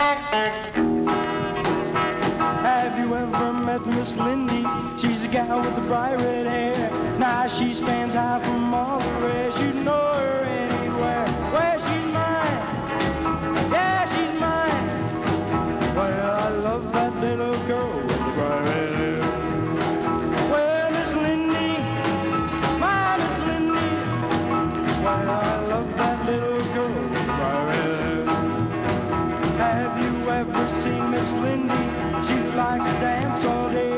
Have you ever met Miss Lindy? She's a gal with the bright red hair. Now she stands high from all the rest. You know her anywhere. Well, she's mine. Yeah, she's mine. Well, I love that little girl with the bright red hair. Well, Miss Lindy, my Miss Lindy. Well, I love that little girl with the bright red hair. Have you ever seen Miss Lindy? She likes to dance all day